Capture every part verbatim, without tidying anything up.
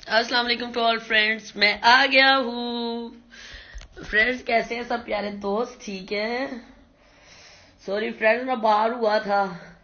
अस्सलाम वालेकुम to all friends, मैं आ गया हूँ। फ्रेंड्स कैसे हैं सब प्यारे दोस्त? ठीक है। सॉरी फ्रेंड्स, मैं बाहर हुआ था।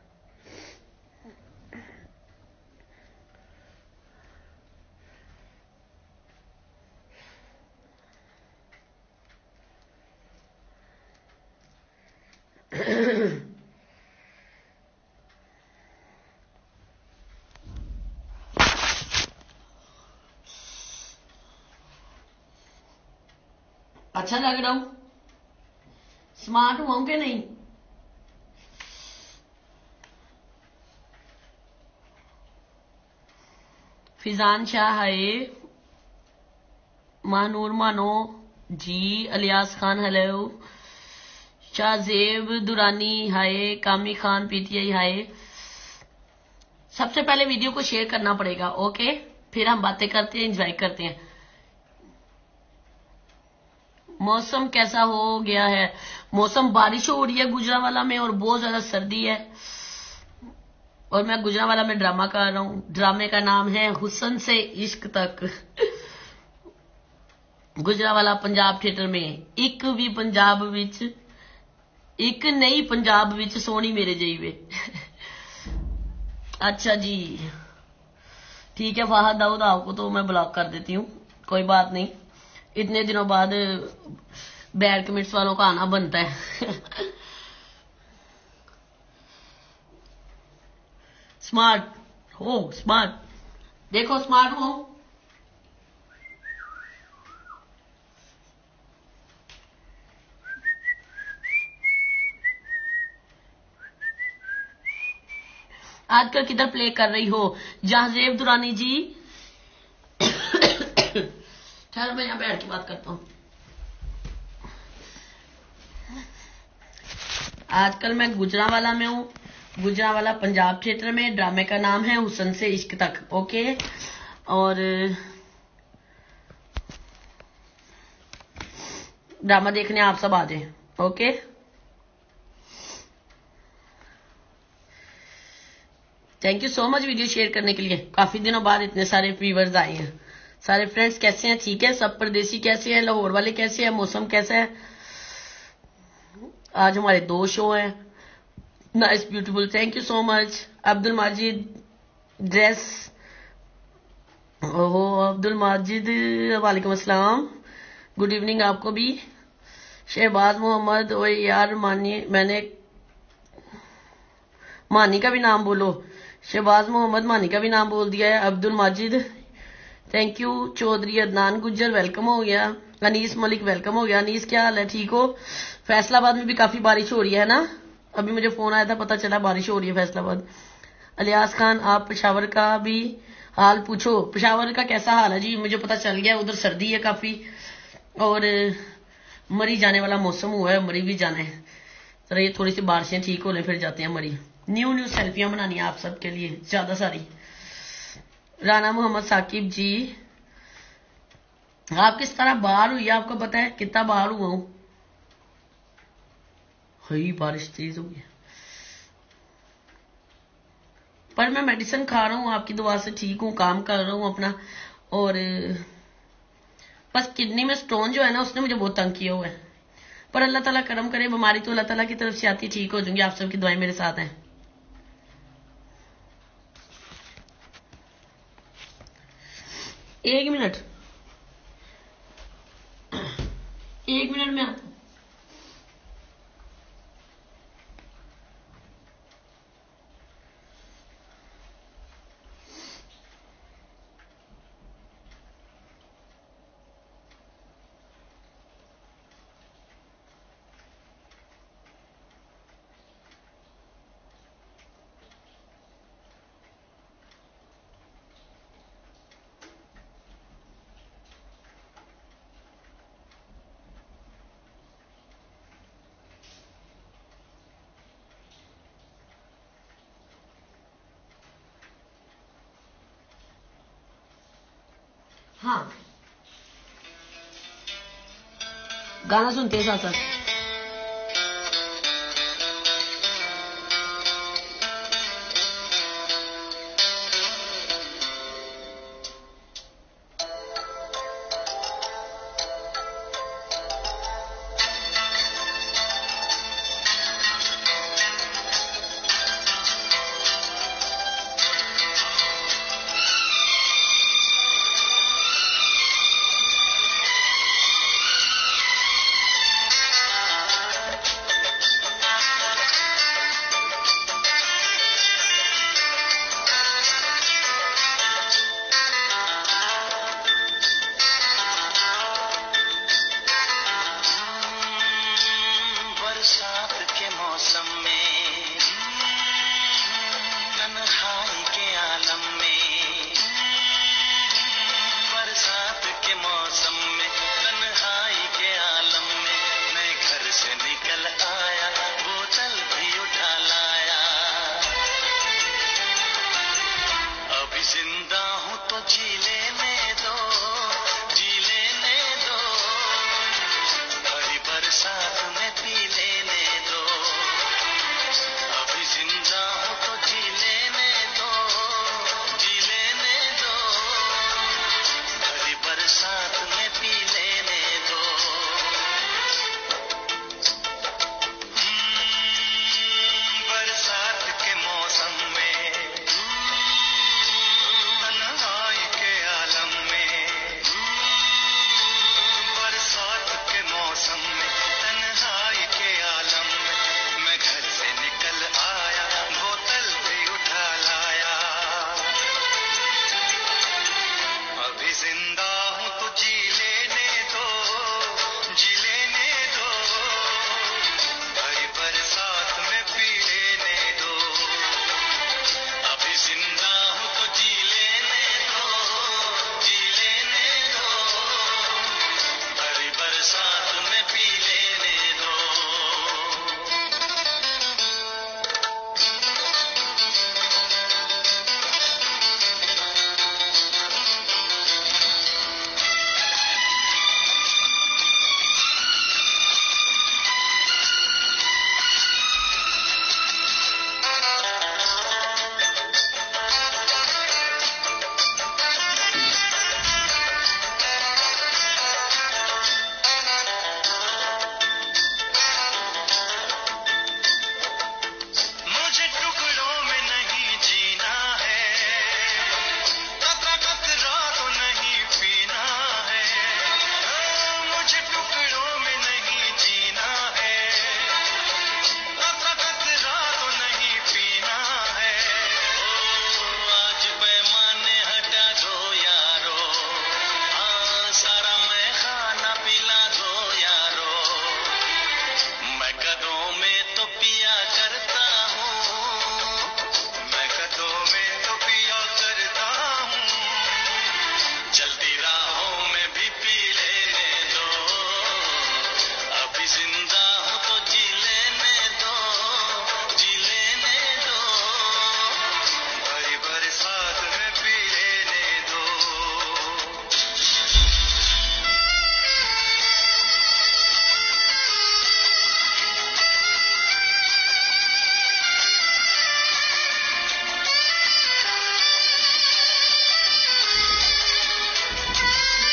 अच्छा लग रहा हूँ? स्मार्ट हुआ हूँ कि नहीं? फिजान शाह है, महानूर मानो ji, alias Khan hello, Shahzeb Durrani hi, Kami Khan PTI हाय। सबसे पहले वीडियो को शेयर करना पड़ेगा, ओके? फिर हम बातें करते हैं, एंजॉय करते हैं। मौसम कैसा हो गया है? मौसम बारिश हो रही है गुजरावाला में और बहुत ज्यादा सर्दी है। और मैं गुजरावाला में ड्रामा कर रहा हूँ। ड्रामे का नाम है हुस्न से इश्क तक। गुजरावाला पंजाब थिएटर में एक भी पंजाब विच एक नई पंजाब विच सोनी मेरे जईवे। अच्छा जी, ठीक है। फाहद दाऊद आपको तो मैं ब्लॉक कर देती हूँ, कोई बात नहीं। इतने दिनों बाद बैड कमेंट्स वालों का आना बनता है। स्मार्ट हो, स्मार्ट देखो, स्मार्ट हो। आजकल किधर प्ले कर रही हो जहाजेब दुरानी जी? ठहर, मैं यहाँ बैठ के बात करता हूँ। आजकल मैं गुजरावाला में हूँ। गुजरावाला पंजाब थिएटर में। ड्रामे का नाम है हुस्न से इश्क तक, ओके? और ड्रामा देखने आप सब आ जाए, okay? Thank you so much video share करने के लिए। काफी दिनों बाद इतने सारे व्यूअर्स आए हैं। सारे फ्रेंड्स कैसे हैं? ठीक है सब? परदेसी कैसे हैं? लाहौर वाले कैसे हैं? मौसम कैसा है? आज हमारे दो शो हैं। Nice beautiful, thank you so much. Abdul Majid dress, ओहो अब्दुल माजिद, वालेकुम अस्सलाम, गुड इवनिंग आपको भी। शहबाज मोहम्मद, ओए यार मानी, मैंने मानी का भी नाम बोलो। शहबाज मोहम्मद मानी का भी नाम बोल दिया है। Abdul Majid thank you. Chaudhry Adnan Gujjar welcome हो गया। अनीस मलिक वेलकम हो गया। अनीस क्या हाल है? ठीक हो? फैसलाबाद में भी काफी बारिश हो रही है ना? अभी मुझे फोन आया था, पता चला बारिश हो रही है फैसलाबाद। अलियास खान, आप पेशावर का भी हाल पूछो। पेशावर का कैसा हाल है जी? मुझे पता चल गया उधर सर्दी है काफी और मरी जाने वाला मौसम हुआ है। मरी भी जाना है जरा, ये थोड़ी सी बारिशें ठीक होने फिर जाते हैं मरी। न्यू न्यू सेल्फियां बनानी है आप सबके लिए ज्यादा सारी। राना मोहम्मद साकिब जी, आप किस तरह बाहर हुई? आपको पता है कितना बाहर हुआ हूं? हई बारिश तेज हो गई, पर मैं मेडिसिन खा रहा हूँ, आपकी दुआ से ठीक हूँ, काम कर रहा हूँ अपना। और बस किडनी में स्टोन जो है ना, उसने मुझे बहुत तंग किया हुआ है। पर अल्लाह ताला करम करे, बीमारी तो अल्लाह ताला की तरफ से आती, ठीक हो जाऊंगी। आप सबकी दुआएं मेरे साथ हैं। एक मिनट, एक मिनट में आता हूं। हाँ, गाना सुनते हैं साथ साथ।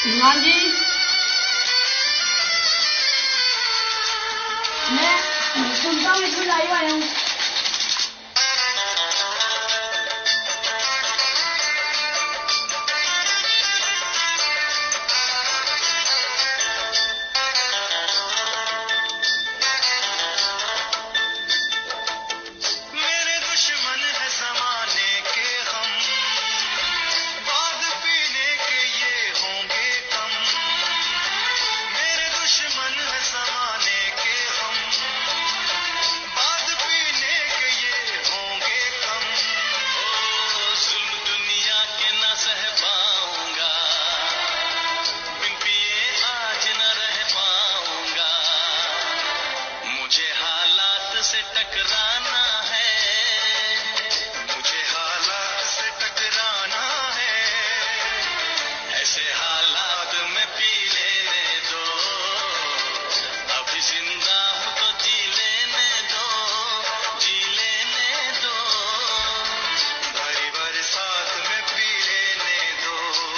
हाँ जी, मैं सुनता हूँ, इसमें लाइव आया हूँ। से टकराना है, मुझे हालात से टकराना है, ऐसे हालात में पी लेने दो, अभी जिंदा हूं तो जी लेने दो, जी लेने दो, भरी बरसात में पी लेने दो।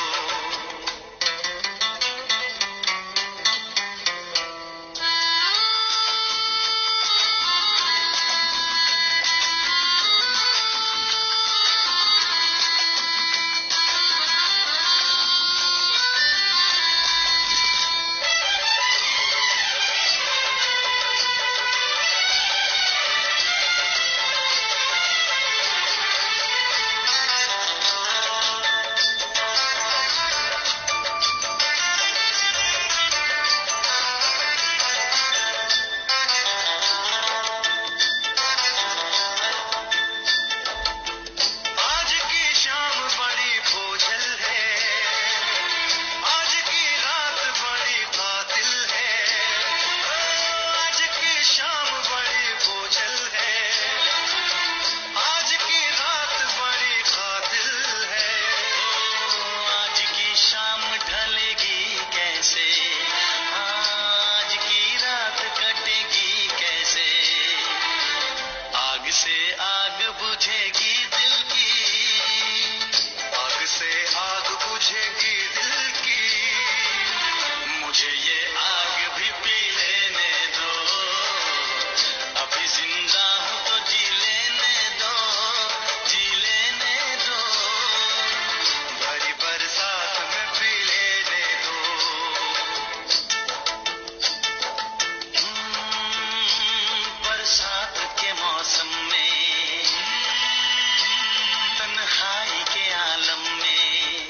से आग बुझेगी दिल की, आग से आग बुझेगी दिल की, मुझे ये आग भी पी लेने दो, अभी जिंदा हूं तो जी लेने दो, जी लेने दो, भरी बरसात में पी लेने दो। बरसात के मौसम में, तन्हाई के आलम में,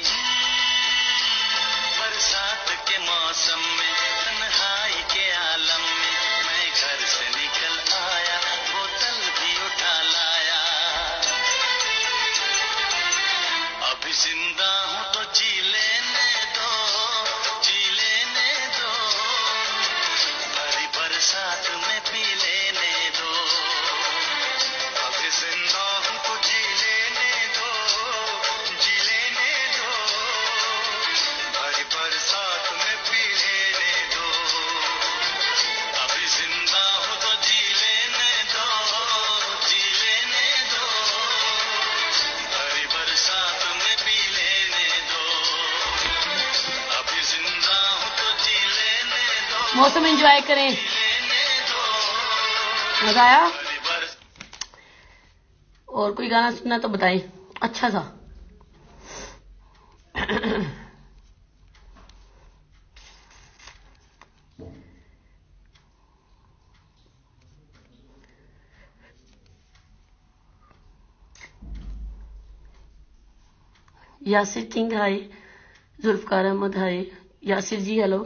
बरसात के मौसम में, तन्हाई के आलम में, मैं घर से निकल आया, बोतल भी उठा लाया, अभी जिंदा हूं तो जी लेने दो, जी लेने दो, भरी बरसात में पी लेने दो, अभी जिंदा हूं तो जी लेने दो, जी लेने दो, भरी बरसात में पी लेने दो, अभी जिंदा हूं तो जी लेने दो, जी लेने दो, भरी बरसात में पी लेने दो, अभी जिंदा हूं तो जी लेने दो। मौसम एंजॉय करें, मजा आया? और कोई गाना सुनना तो बताएं अच्छा सा। Yasir king hi, Zulfiqar Ahmed hi, Yasir ji hello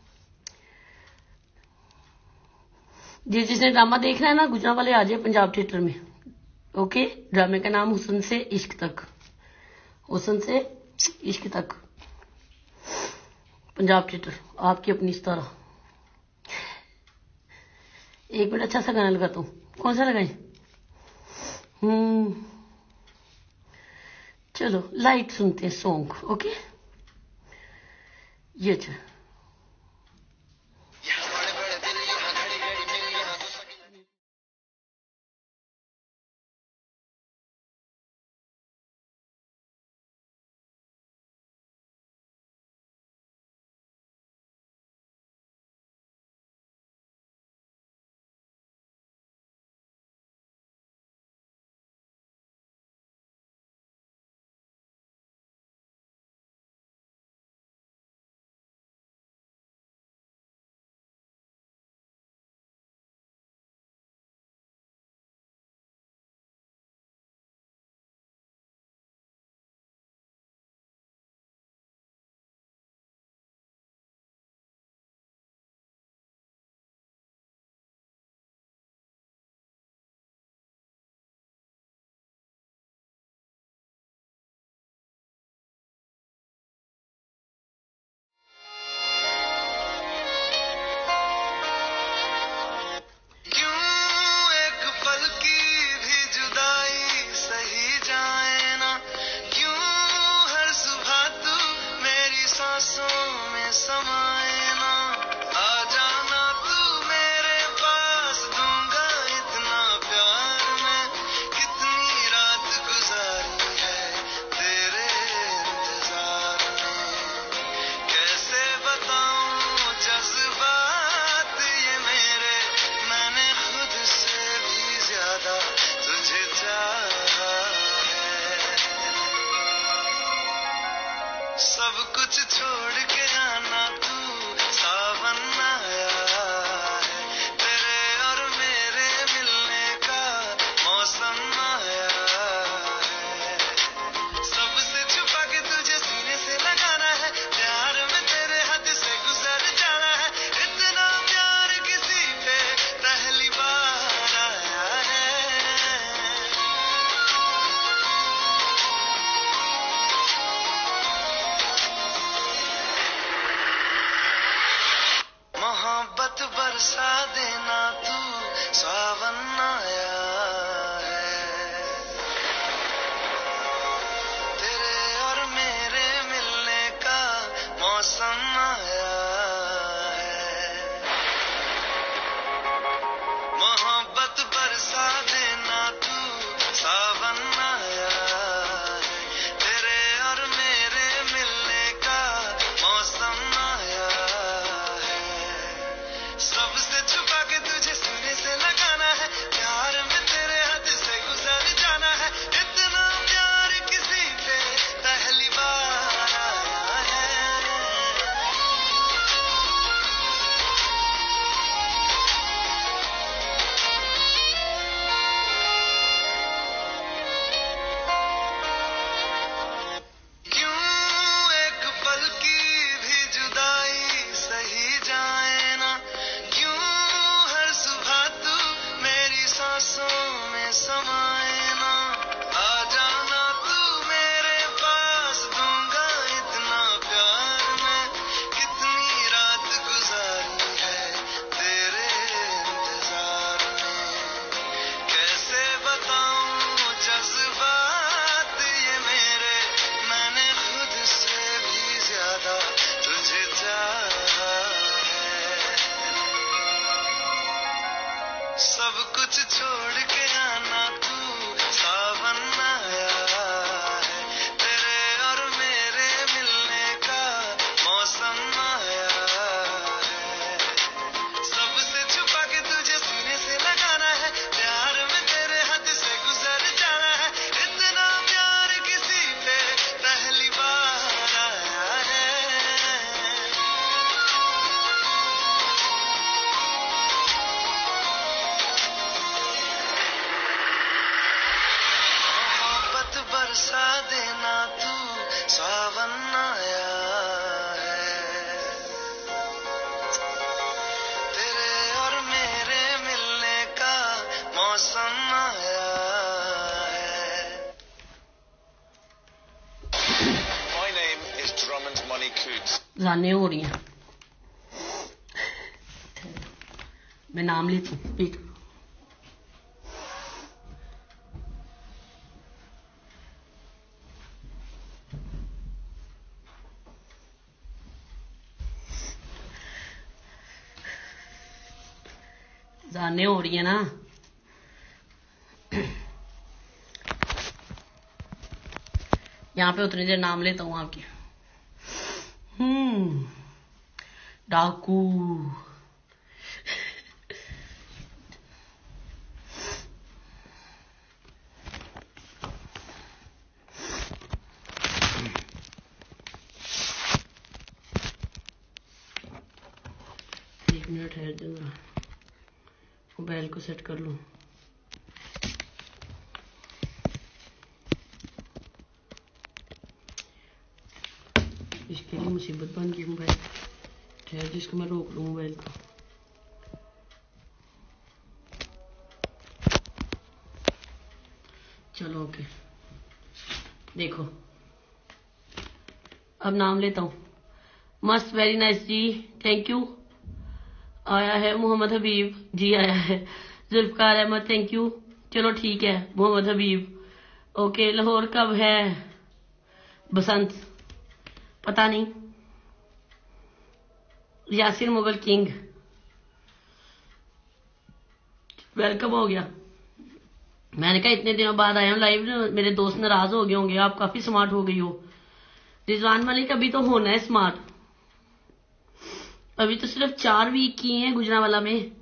ji. जिसने ड्रामा देखना है ना गुजरांवाले आ जाए पंजाब थिएटर में। ओके, ड्रामे का नाम हुस्न से इश्क तक, हुस्न से इश्क तक, पंजाब थिएटर आपकी अपनी तरह। एक मिनट अच्छा सा गाना लगाता हूँ, कौन सा लगाएं? हम्म चलो लाइट सुनते हैं सॉन्ग। ओके ये अच्छा सांसों में समाए ना, आ जाना तू मेरे पास, दूंगा इतना प्यार मैं, कितनी रात गुजारी है तेरे इंतजार में, कैसे बताऊं जज्बात ये मेरे, मैंने खुद से भी ज्यादा तुझे चाहा है, सब कुछ छोड़ के आना तू, सावन आया है, तेरे और मेरे मिलने का मौसम आया है, सबसे छुपा के तुझे सीने से लगाना है, प्यार में तेरे हद से गुजर जाना है, इतना प्यार किसी पे पहली बार आया है, मोहब्बत बरसा देना तू, सावन आया है, तेरे और मेरे मिलने का मौसम आया है, मोहब्बत बरसा देना तू, सावन आया है, तेरे और मेरे मिलने का मौसम आया है, सबसे छुपा के तुझे सीने से लगाना है, प्यार में तेरे हद से गुजर जाना है, इतना प्यार किसी पे पहली बार आया है, क्यों एक पल की भी जुदाई सही जाए ना, क्यों हर सुबह तू मेरी सांसों में समाए ना, आ जाना तू मेरे पास, दूंगा इतना प्यार मैं, कितनी रात गुजारी है तेरे इंतजार में, कैसे बताऊं जज्बात ये मेरे, मैंने खुद से भी ज्यादा तुझे चाहा है, सब कुछ छोड़ के आना तू, सावन आया है, तेरे और मेरे मिलने का मौसम आया है, सबसे छुपा के तुझे सीने से लगाना है, प्यार में तेरे हद से गुजर जाना है, इतना प्यार किसी पे पहली बार आया है, मोहब्बत बरसा देना तू, सावन आया है, तेरे और मेरे मिलने का मौसम आया है। My name is Drummond Money Coots. जाने हो रही हैं, मैं नाम लेती हूँ, एक जाने हो रही है ना, यहाँ पे उतनी देर नाम लेता हूँ आपके। हम्म डाकू एक मिनट है, जरा मोबाइल को सेट कर लूं। इसके लिए मुसीबत बन गई मोबाइल, ठहर जिसको मैं रोक लूं मोबाइल को। चलो ओके, देखो अब नाम लेता हूँ। मस्त, very nice ji, thank you. आया है मोहम्मद हबीब जी, आया है जुल्फकार अहमद, थैंक यू। चलो ठीक है मोहम्मद हबीब, ओके। लाहौर कब है बसंत? पता नहीं, यासिर मुगल किंग वेलकम हो गया। मैंने कहा इतने दिनों बाद आया हूँ लाइव, मेरे दोस्त नाराज हो गए होंगे, आप काफी स्मार्ट हो गई हो। रिजवान मलिक अभी तो होना है स्मार्ट, अभी तो सिर्फ चार वीक की हैं गुजरावाला में।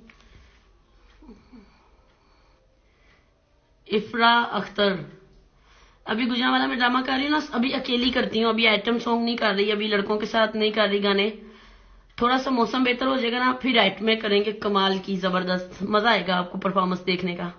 इफ्रा अख्तर अभी गुजरावाला में ड्रामा कर रही हूँ ना, अभी अकेली करती हूँ, अभी आइटम सॉन्ग नहीं कर रही, अभी लड़कों के साथ नहीं कर रही गाने। थोड़ा सा मौसम बेहतर हो जाएगा ना, फिर आइटम में करेंगे कमाल की, जबरदस्त मजा आएगा आपको परफॉर्मेंस देखने का।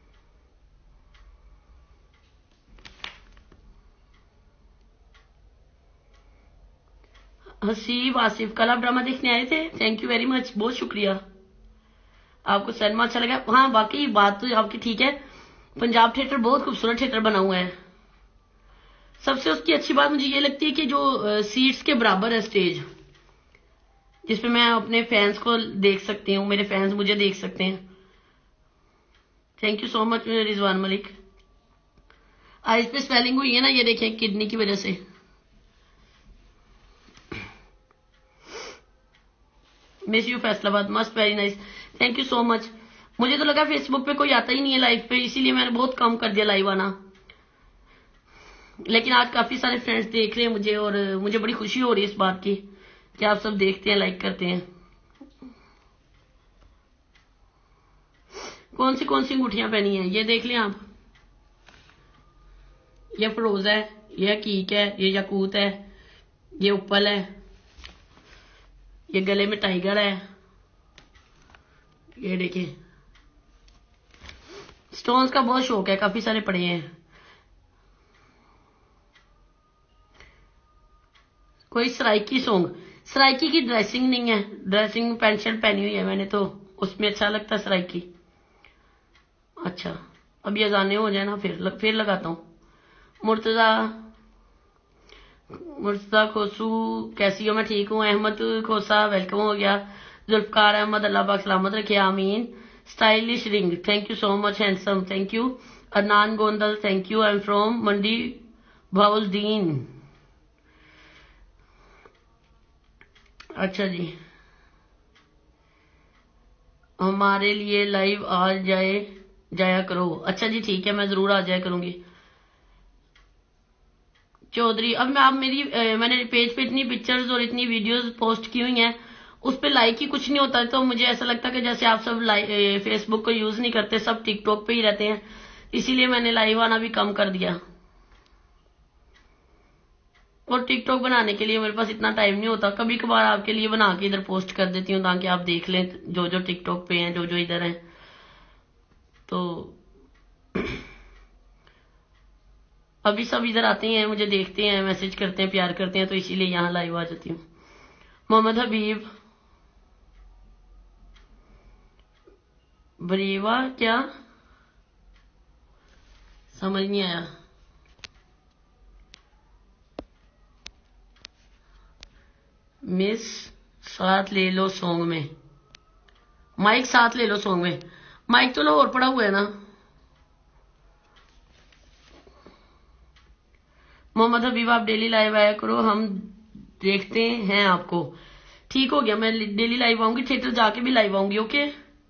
हसीब आसिफ कल आप ड्रामा देखने आए थे, थैंक यू वेरी मच, बहुत शुक्रिया। आपको सिनेमा अच्छा लगा? हाँ बाकी बात तो आपकी ठीक है, पंजाब थिएटर बहुत खूबसूरत थिएटर बना हुआ है। सबसे उसकी अच्छी बात मुझे ये लगती है कि जो सीट्स के बराबर है स्टेज, जिसपे मैं अपने फैंस को देख सकती हूँ, मेरे फैंस मुझे देख सकते हैं। Thank you so much Rizwan Malik. Eyes पे स्वेलिंग हुई है ना, ये देखें किडनी की वजह से। Miss you Faisalabad, must very nice, thank you so much. मुझे तो लगा फेसबुक पे कोई आता ही नहीं है लाइव पे, इसीलिए मैंने बहुत कम कर दिया लाइव आना, लेकिन आज काफी सारे फ्रेंड्स देख रहे हैं मुझे, और मुझे बड़ी खुशी हो रही है इस बात की कि आप सब देखते हैं, लाइक करते हैं। कौन सी कौन सी अंगूठियां पहनी है ये देख लें आप। ये फरोज है, ये हकीक है, ये याकूत है, ये उपल है, ये गले में टाइगर है, ये देखिए। स्टोन्स का बहुत शौक है, काफी सारे पड़े हैं। कोई सराइकी सॉन्ग, सराइकी की ड्रेसिंग नहीं है, ड्रेसिंग पैंट शर्ट पहनी हुई है मैंने, तो उसमें अच्छा लगता है सराइकी। अच्छा अब ये अजाने हो जाए ना, फिर लग, फिर लगाता हूँ। मुर्तजा मुर्तजा खोसू कैसी हो? मैं ठीक हूँ। अहमद खोसा वेलकम हो गया। जुल्फकार अहमद अल्लाह पाक सलामत रखे, आमीन। Stylish ring thank you so much, handsome thank you. Adnan Gondal thank you, I am from Mandi Bahauddin. अच्छा जी, हमारे लिए लाइव आ जाए जाया करो। अच्छा जी ठीक है, मैं जरूर आ जाया करूंगी। चौधरी अब मैं आप मेरी ए, मैंने पेज पे इतनी पिक्चर्स और इतनी वीडियोस पोस्ट की हुई हैं, उस पे लाइक ही कुछ नहीं होता है, तो मुझे ऐसा लगता है कि जैसे आप सब फेसबुक को यूज नहीं करते, सब टिकटॉक पे ही रहते हैं, इसीलिए मैंने लाइव आना भी कम कर दिया। और टिकटॉक बनाने के लिए मेरे पास इतना टाइम नहीं होता, कभी कभार आपके लिए बना के इधर पोस्ट कर देती हूँ ताकि आप देख लें, जो जो टिकटॉक पे हैं, जो जो इधर हैं। तो अभी सब इधर आते हैं, मुझे देखते हैं, मैसेज करते हैं, प्यार करते हैं, तो इसीलिए यहाँ लाइव आ जाती हूँ। मोहम्मद हबीब बरीवा क्या समझ नहीं आया। मिस साथ ले लो सॉन्ग में, माइक साथ ले लो सॉन्ग में, माइक तो लो और पड़ा हुआ है ना। मोहम्मद हबीब आप डेली लाइव आया करो, हम देखते हैं आपको। ठीक हो गया, मैं डेली लाइव आऊंगी, थिएटर जाके भी लाइव आऊंगी। ओके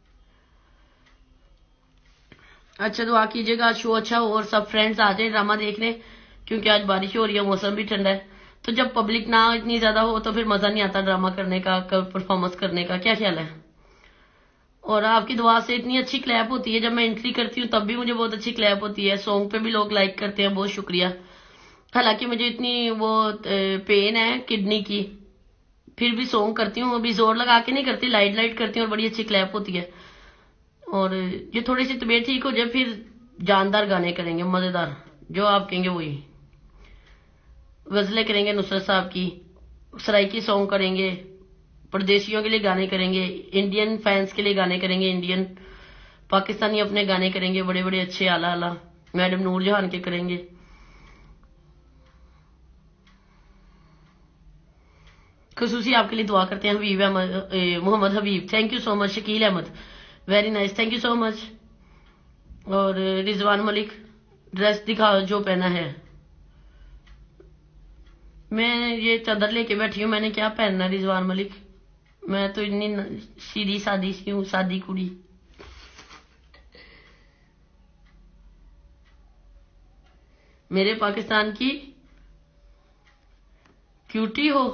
अच्छा दुआ कीजिएगा, शो अच्छा हो और सब फ्रेंड्स आ जाए ड्रामा देखने, क्योंकि आज बारिश हो रही है, मौसम भी ठंडा है, तो जब पब्लिक ना इतनी ज्यादा हो तो फिर मजा नहीं आता ड्रामा करने का, परफॉर्मेंस करने का। क्या ख्याल है? और आपकी दुआ से इतनी अच्छी क्लैप होती है, जब मैं एंट्री करती हूँ तब भी मुझे बहुत अच्छी क्लैप होती है, सॉन्ग पे भी लोग लाइक करते हैं, बहुत शुक्रिया। हालांकि मुझे इतनी वो पेन है किडनी की, फिर भी सॉन्ग करती हूँ, अभी जोर लगा के नहीं करती, लाइट लाइट करती हूँ और बड़ी अच्छी क्लैप होती है। और ये थोड़ी सी तबीयत ठीक हो जाए फिर जानदार गाने करेंगे, मजेदार, जो आप कहेंगे वही। गजलें करेंगे नुसरत साहब की, सराइकी सॉन्ग करेंगे, परदेशियों के लिए गाने करेंगे, इंडियन फैंस के लिए गाने करेंगे, इंडियन पाकिस्तानी अपने गाने करेंगे, बड़े बड़े अच्छे आला आला, मैडम नूरजहान के करेंगे। खसूसी आपके लिए दुआ करते हैं Habib Ahmed, Mohammad Habib thank you so much. Shakeel Ahmed very nice thank you so much. और रिजवान मलिक ड्रेस दिखाओ जो पहना है। मैं ये चादर लेके बैठी हूँ, मैंने क्या पहनना रिजवान मलिक, मैं तो इतनी न- सीधी सादी सी हूँ, सादी कुड़ी। मेरे पाकिस्तान की क्यूटी हो,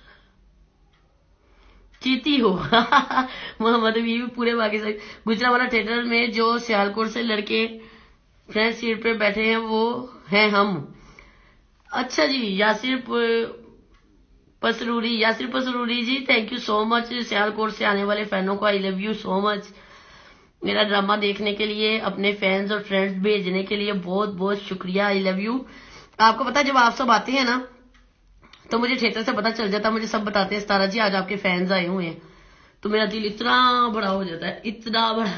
चीती हो। मोहम्मद अभी भी पूरे पाकिस्तान। गुजरावाला थिएटर में जो सियालकोट से लड़के फ्रंट सीट पे बैठे हैं वो हैं हम। अच्छा जी, यासिर प- Pasroori, Yasir Pasroori ji, thank you so much. Sialkot से आने वाले फैनों को I love you so much. मेरा ड्रामा देखने के लिए, अपने फैंस और फ्रेंड्स भेजने के लिए बहुत बहुत शुक्रिया, आई लव यू। आपको पता है जब आप सब आते हैं ना तो मुझे थिएटर से पता चल जाता, मुझे सब बताते हैं तारा जी आज आपके फैंस आए हुए हैं, तो मेरा दिल इतना बड़ा हो जाता है, इतना बड़ा।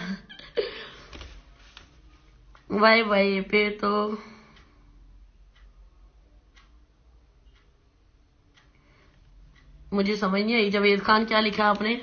वाई वाई पे तो मुझे समझ नहीं आई। जावेद खान क्या लिखा आपने?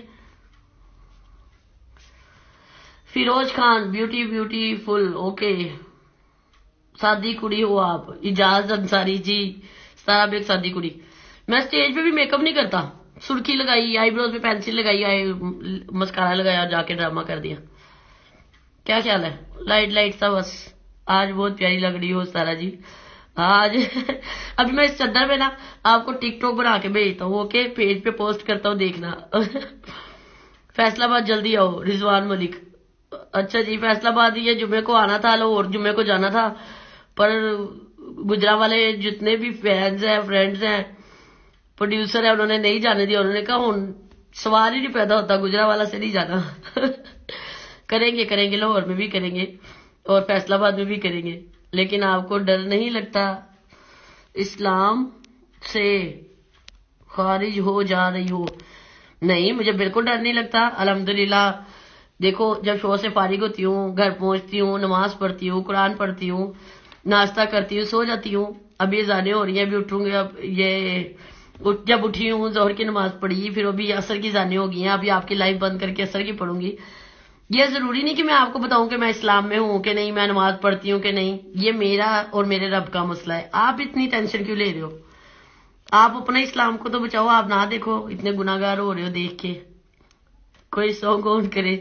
Feroz Khan, beauty beautiful, okay. सादी कुड़ी हो आप। इजाज अंसारी जी, सारा बेग सादी कुड़ी। मैं स्टेज पे भी मेकअप नहीं करता, सुर्खी लगाई, आईब्रोज पे पेंसिल लगाई, आई मस्कारा लगाया, जाके ड्रामा कर दिया। क्या ख्याल है? लाइट लाइट सा बस। आज बहुत प्यारी लग रही हो सारा जी आज। अभी मैं इस चद्दर पे ना आपको टिकटॉक बना के भेजता हूँ, ओके, पेज पे पोस्ट करता हूँ, देखना। फैसलाबाद जल्दी आओ, रिजवान मलिक। अच्छा जी, फैसलाबाद ये जुम्मे को आना था, लाहौर जुम्मे को जाना था, पर गुजरा वाले जितने भी फैंस हैं, फ्रेंड्स हैं, प्रोड्यूसर है, उन्होंने नहीं जाने दिया। उन्होंने कहा हूं सवाल ही नहीं पैदा होता, गुजरा वाला से नहीं जाना। करेंगे करेंगे, लाहौर में भी करेंगे और फैसलाबाद में भी करेंगे। लेकिन आपको डर नहीं लगता इस्लाम से खारिज हो जा रही हो? नहीं, मुझे बिल्कुल डर नहीं लगता, अल्हम्दुलिल्लाह। देखो, जब शो से फारिग होती हूँ, घर पहुंचती हूँ, नमाज पढ़ती हूँ, कुरान पढ़ती हूँ, नाश्ता करती हूँ, सो जाती हूँ। अब ये जाने हो रही है, अभी उठूंगी। अब ये उठ, जब उठी हूँ जोहर की नमाज पढ़ी, फिर अभी असर की जाने हो गई हैं, अभी आपकी लाइव बंद करके असर की पढ़ूंगी। ये जरूरी नहीं कि मैं आपको बताऊं कि मैं इस्लाम में हूं कि नहीं, मैं नमाज पढ़ती हूँ कि नहीं। ये मेरा और मेरे रब का मसला है, आप इतनी टेंशन क्यों ले रहे हो? आप अपने इस्लाम को तो बचाओ, आप ना देखो इतने गुनाहगार हो रहे हो देख के। कोई सॉन्ग ऑन करे।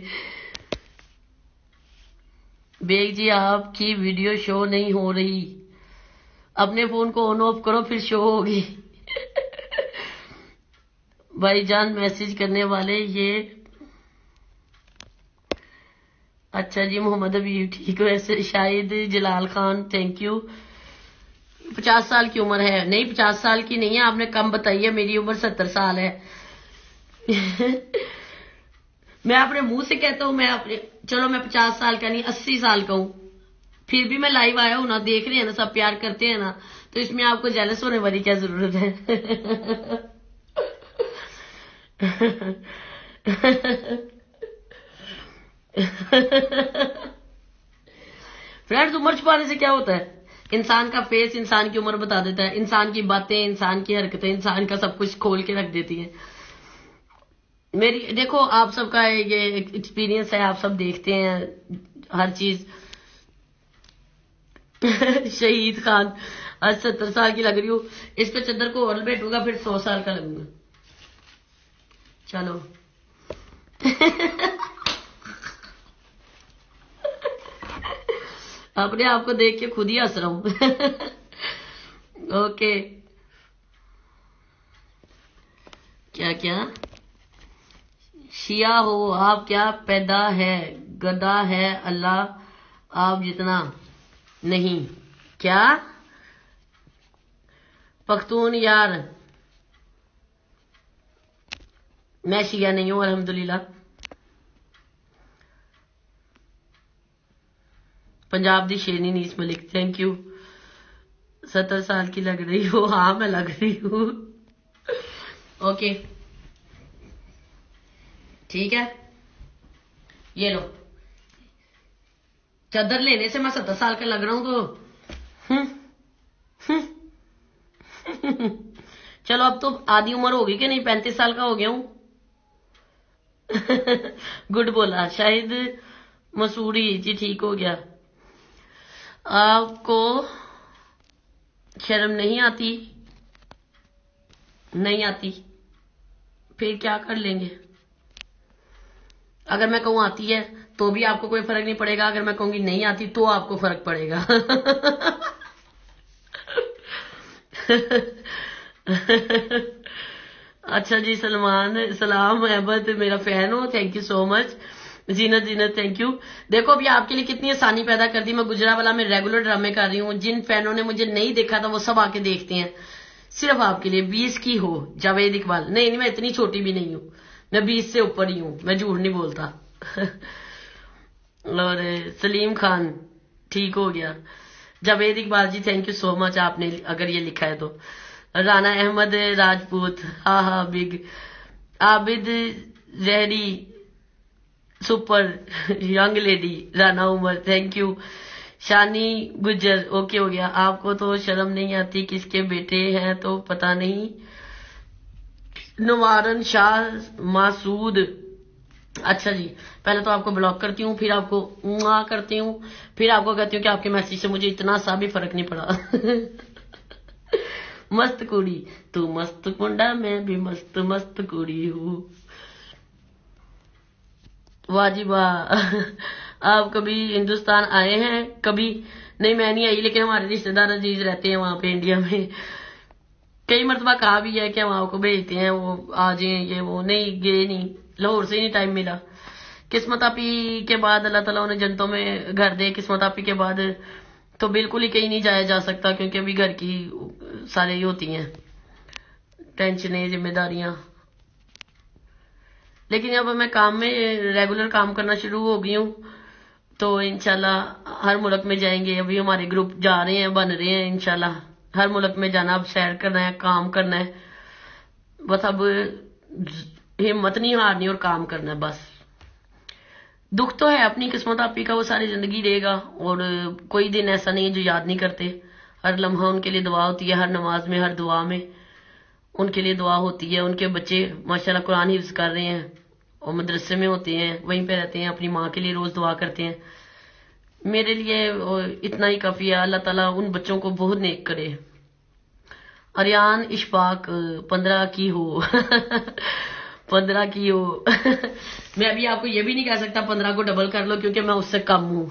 बेग जी, आपकी वीडियो शो नहीं हो रही, अपने फोन को ऑन ऑफ करो फिर शो होगी। भाईजान मैसेज करने वाले ये। अच्छा जी, मोहम्मद अभी ठीक हो? ऐसे शाहिद जलाल खान, थैंक यू। पचास साल की उम्र है? नहीं, पचास साल की नहीं है, आपने कम बताई है, मेरी उम्र सत्तर साल है। मैं अपने मुंह से कहता हूँ मैं अपने, चलो मैं पचास साल का नहीं अस्सी साल का हूँ, फिर भी मैं लाइव आया हूँ ना, देख रहे हैं ना, सब प्यार करते हैं ना, तो इसमें आपको जेलस होने वाली क्या जरूरत है? फ्रेंड्स, उम्र छुपाने से क्या होता है? इंसान का फेस इंसान की उम्र बता देता है, इंसान की बातें, इंसान की हरकतें, इंसान का सब कुछ खोल के रख देती है। मेरी देखो, आप सबका ये एक्सपीरियंस है, आप सब देखते हैं हर चीज। शहीद खान, आज सत्तर साल की लग रही हूँ, इस पे चद्दर को और बैठूंगा फिर सौ साल का लगूंगा। चलो। अपने आप को देख के खुद ही हंस रहा हूं। ओके, क्या क्या शिया हो आप? क्या पैदा है गदा है अल्लाह आप जितना नहीं। क्या पख्तून यार? मैं शिया नहीं हूं अल्हम्दुलिल्लाह। पंजाब दी शेरनी नीस मलिक, थैंक यू। सत्तर साल की लग रही हो? हाँ, मैं लग रही हूँ। ओके, ठीक है, ये लो। चादर लेने से मैं सत्तर साल का लग रहा हूं तो हम्म, हम्म। चलो, अब तो आधी उम्र होगी कि नहीं, पैंतीस साल का हो गया हूं। गुड बोला शाहिद मसूरी जी, ठीक हो गया। आपको शर्म नहीं आती? नहीं आती, फिर क्या कर लेंगे? अगर मैं कहूँ आती है तो भी आपको कोई फर्क नहीं पड़ेगा, अगर मैं कहूंगी नहीं आती तो आपको फर्क पड़ेगा। अच्छा जी, सलमान सलाम अहमद मेरा फैन हो, thank you so much. Zeenat Zeenat thank you. देखो अभी आपके लिए कितनी आसानी पैदा कर दी, मैं गुजरावाला में रेगुलर ड्रामे कर रही हूँ। जिन फैनों ने मुझे नहीं देखा था वो सब आके देखते हैं, सिर्फ आपके लिए। बीस की हो जावेद इकबाल, नहीं नहीं मैं इतनी छोटी भी नहीं हूँ, मैं बीस से ऊपर ही हूँ, मैं झूठ नहीं बोलता। और सलीम खान ठीक हो गया। Javed Iqbal ji thank you so much, आपने अगर ये लिखा है तो। राना अहमद राजपूत, हाँ हाँ big. Abid Zehri super young lady Rana Umar thank you. Shani Gujjar okay हो गया। आपको तो शर्म नहीं आती, किसके बेटे हैं तो पता नहीं। नवारन शाह मासूद, अच्छा जी पहले तो आपको ब्लॉक करती हूँ, फिर आपको मुआ करती हूँ, फिर आपको कहती हूँ कि आपके मैसेज से मुझे इतना सा भी फर्क नहीं पड़ा। मस्त कुड़ी तू मस्त कुंडा, मैं भी मस्त मस्त कुड़ी हूँ। वाजी वाह। आप कभी हिंदुस्तान आए हैं? कभी नहीं मैं नहीं आई, लेकिन हमारे रिश्तेदार अजीज रहते हैं वहां पे इंडिया में। कई मरतबा कहा भी है कि हम आपको भेजते हैं, वो आ जाए ये वो, नहीं गए नहीं, लाहौर से ही नहीं टाइम मिला। किस्मत आपी के बाद अल्लाह ताला उन्हें जन्नतों में घर दे। किस्मत आपी के बाद तो बिल्कुल ही कहीं नहीं जाया जा सकता, क्योंकि अभी घर की सारे ही होती हैं टेंशनें जिम्मेदारियां। लेकिन अब मैं काम में रेगुलर काम करना शुरू हो गई हूँ, तो इंशाल्लाह हर मुल्क में जाएंगे। अभी हमारे ग्रुप जा रहे हैं, बन रहे हैं, इंशाल्लाह हर मुल्क में जाना। अब सैर करना है, काम करना है, बस अब हिम्मत नहीं हारनी और काम करना है बस। दुख तो है अपनी किस्मत आपी का, वो सारी जिंदगी रहेगा, और कोई दिन ऐसा नहीं है जो याद नहीं करते। हर लम्हा उनके लिए दुआ होती है, हर नमाज में हर दुआ में उनके लिए दुआ होती है। उनके बच्चे माशाल्लाह कुरान हिफ्ज कर रहे हैं और मदरसे में होते हैं, वहीं पे रहते हैं, अपनी माँ के लिए रोज दुआ करते हैं। मेरे लिए इतना ही काफी है। अल्लाह ताला उन बच्चों को बहुत नेक करे। अरियान इशफाक पंद्रह की हो। पंद्रह की हो। मैं अभी आपको ये भी नहीं कह सकता पंद्रह को डबल कर लो, क्योंकि मैं उससे कम हूं।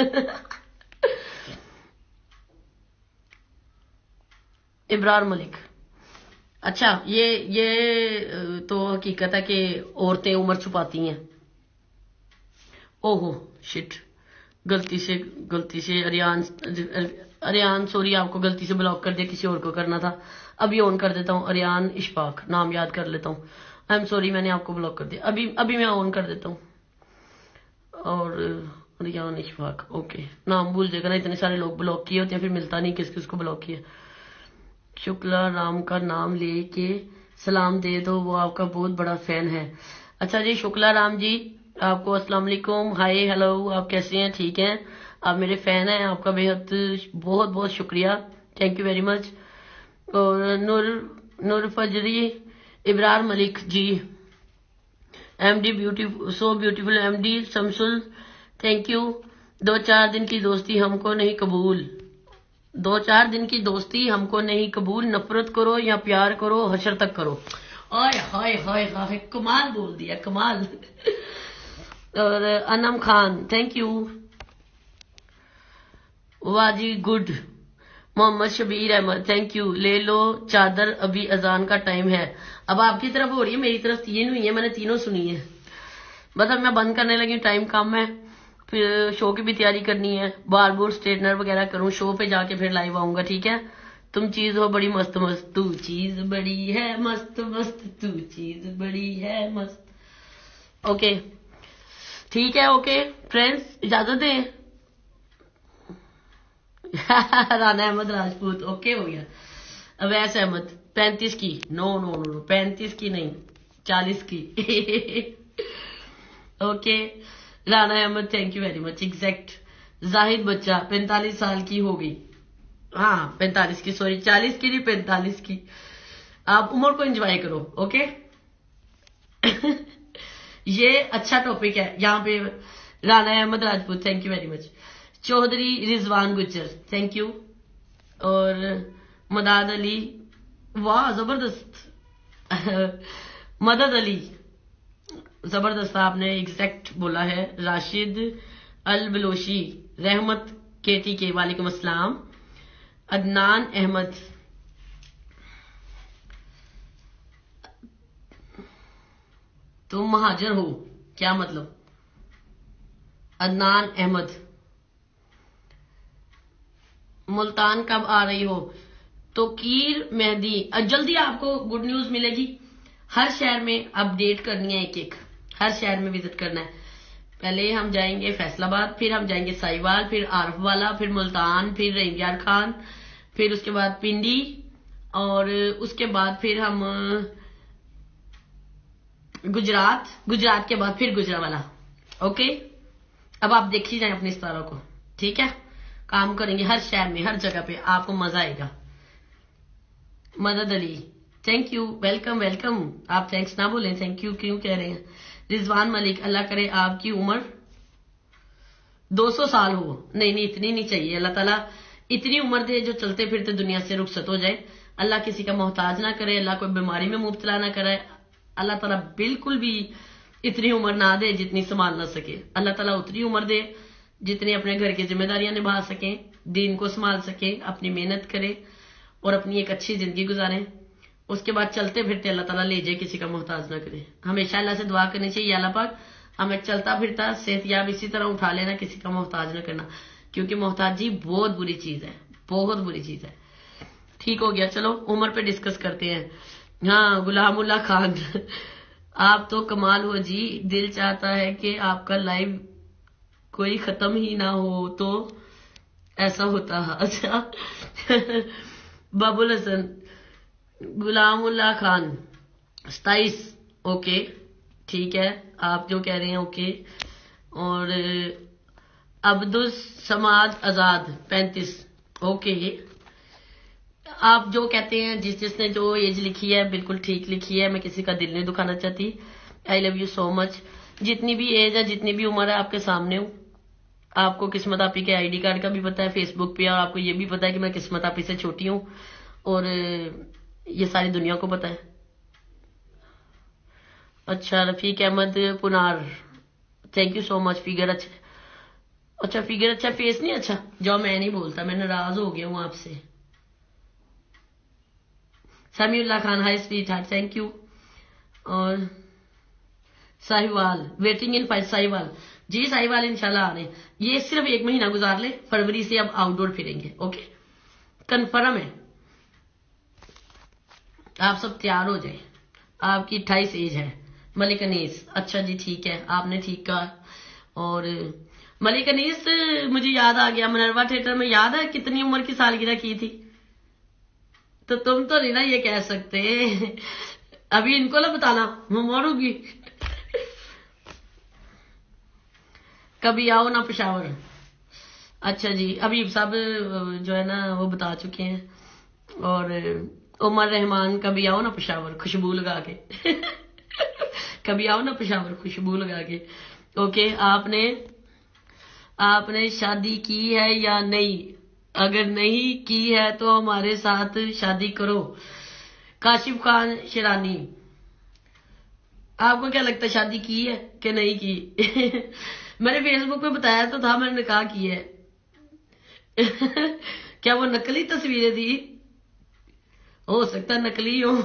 इब्रार मलिक, अच्छा ये ये तो हकीकत है कि औरतें उम्र छुपाती हैं। ओहो शिट, गलती से गलती से अरियान अरियान सॉरी, आपको गलती से ब्लॉक कर दिया, किसी और को करना था। अभी ऑन कर देता हूँ, अरियान इशफाक नाम याद कर लेता हूँ। आई एम सॉरी, मैंने आपको ब्लॉक कर दिया। अभी अभी मैं ऑन कर देता हूँ। और अरियान इशफाक ओके, नाम भूल जाएगा ना, इतने सारे लोग ब्लॉक किए होते हैं, फिर मिलता नहीं किस किस को ब्लॉक किया। शुक्ला राम का नाम लेके सलाम दे दो, वो आपका बहुत बड़ा फैन है। अच्छा जी शुक्ला राम जी, आपको अस्सलाम वालेकुम, हाय हेलो, आप कैसे हैं? ठीक हैं? आप मेरे फैन हैं, आपका बेहद बहुत बहुत शुक्रिया, थैंक यू वेरी मच। और Noor Noor Fajri Ibrar Malik ji, MD beautiful so beautiful, MD Shamsul thank you. दो चार दिन की दोस्ती हमको नहीं कबूल, दो चार दिन की दोस्ती हमको नहीं कबूल, नफरत करो या प्यार करो, हशर तक करो। आय हाय हाय हाय, कमाल बोल दिया, कमाल। और Anam Khan thank you. Waji good. Mohammad Shabbir Ahmed thank you. ले लो चादर, अभी अजान का टाइम है। अब आपकी तरफ हो रही है, मेरी तरफ तीन हुई है, मैंने तीनों सुनी है। बस अब मैं बंद करने लगी, टाइम कम है, फिर शो की भी तैयारी करनी है, बार बार स्ट्रेटनर वगैरह करूं, शो पे जाके फिर लाइव आऊंगा। ठीक है? तुम चीज हो बड़ी मस्त मस्त, तू चीज बड़ी है मस्त मस्त, तू चीज बड़ी है मस्त। ओके ठीक है, ओके फ्रेंड्स इजाजत दें। राना अहमद राजपूत ओके हो गया। अवैस अहमद पैंतीस की, नो नो नो नो पैंतीस की नहीं, चालीस की। Okay Rana Ahmad thank you very much, exact. Zahid बच्चा पैंतालीस साल की हो गई, हाँ पैंतालीस की, सॉरी चालीस की नहीं पैंतालीस की। आप उम्र को एंजॉय करो, ओके। ये अच्छा टॉपिक है यहाँ पे। Rana Ahmad Rajput thank you very much. Chaudhry Rizwan Gujjar thank you. और मदाद अली, वाह जबरदस्त। मदद अली जबरदस्त, आपने एग्जैक्ट बोला है। राशिद अल बलोशी, रहमत केटी के वालेकुम अस्सलाम। अदनान अहमद, तुम महाजर हो, क्या मतलब? अदनान अहमद, मुल्तान कब आ रही हो? तो कीर मेहदी, जल्दी आपको गुड न्यूज मिलेगी। हर शहर में अपडेट करनी है, एक एक हर शहर में विजिट करना है। पहले हम जाएंगे फैसलाबाद, फिर हम जाएंगे साहिवाल, फिर आरफ वाला, फिर मुल्तान, फिर रेंजार खान, फिर उसके बाद पिंडी, और उसके बाद फिर हम गुजरात, गुजरात के बाद फिर गुजरावाला। ओके, अब आप देख ही जाए अपने स्टारों को, ठीक है? काम करेंगे हर शहर में, हर जगह पे, आपको मजा आएगा। Madad Ali, thank you, welcome welcome. आप थैंक्स ना बोलें, थैंक यू क्यों कह रहे हैं? रिजवान मलिक, अल्लाह करे आपकी उम्र दो सौ साल हो। नहीं नहीं, इतनी नहीं चाहिए। अल्लाह ताला इतनी उम्र दे जो चलते फिरते दुनिया से रुखसत हो जाए। अल्लाह किसी का मोहताज ना करे, अल्लाह कोई बीमारी में मुब्तला ना करे। अल्लाह ताला बिल्कुल भी इतनी उम्र ना दे जितनी संभाल ना सके। अल्लाह ताला उतनी उम्र दे जितनी अपने घर की जिम्मेदारियां निभा सके, दीन को संभाल सके, अपनी मेहनत करे और अपनी एक अच्छी जिंदगी गुजारें। उसके बाद चलते फिरते अल्लाह ताला ले जाए, किसी का मोहताज ना करे। हमेशा अल्लाह से दुआ करनी चाहिए, अल्लाह पाक हमें चलता फिरता सेहतयाब इसी तरह उठा लेना, किसी का मोहताज ना करना, क्योंकि मोहताजी बहुत बुरी चीज है, बहुत बुरी चीज है। ठीक हो गया, चलो उम्र पे डिस्कस करते हैं। हाँ, गुलामुल्ला खान, आप तो कमाल हो जी, दिल चाहता है कि आपका लाइव कोई खत्म ही ना हो तो ऐसा होता। अच्छा बाबुल हसन, गुलामुल्ला खान सताइस, ओके ठीक है, आप जो कह रहे हैं ओके। और अब्दुल समाद आजाद पैंतीस, ओके। आप जो कहते हैं, जिस जिसने जो एज लिखी है बिल्कुल ठीक लिखी है, मैं किसी का दिल नहीं दुखाना चाहती। I love you so much. जितनी भी एज है, जितनी भी उम्र है, आपके सामने हूँ। आपको किस्मत आपी के आईडी कार्ड का भी पता है फेसबुक पे, और आपको ये भी पता है कि मैं किस्मत आपी से छोटी हूँ, और ये सारी दुनिया को पता है। अच्छा, Rafiq Ahmad Punar, thank you so much. Figure अच्छा, अच्छा फिगर अच्छा, फेस नहीं अच्छा। जो मैं नहीं बोलता, मैं नाराज हो गया हूँ आपसे। Samiullah Khan, hi sweetheart, thank you. और Sahiwal, waiting in five Sahiwal, ji Sahiwal इंशाल्लाह आ रहे हैं। ये सिर्फ एक महीना गुजार ले, फरवरी से अब आउटडोर फिरेंगे, ओके कंफर्म है। आप सब तैयार हो जाए। आपकी अट्ठाईस एज है। मलिक अनीस, अच्छा जी ठीक है, आपने ठीक कहा। और मलिक अनीस, मुझे याद आ गया, मनरवा थिएटर में याद है कितनी उम्र की सालगिरह की थी? तो तुम तो नहीं ना ये कह सकते, अभी इनको ना बताना, मैं मरूंगी। कभी आओ ना पेशावर। अच्छा जी, अभी सब जो है ना वो बता चुके हैं। और उमर रहमान, कभी आओ ना पेशावर खुशबू लगा के। कभी आओ ना पेशावर खुशबू लगा के। ओके, आपने आपने शादी की है या नहीं? अगर नहीं की है तो हमारे साथ शादी करो। काशिफ खान शिरानी, आपको क्या लगता है शादी की है कि नहीं की? मैंने फेसबुक पे बताया तो था, मैंने निकाह की है। क्या वो नकली तस्वीरें थी? हो सकता है नकली हो।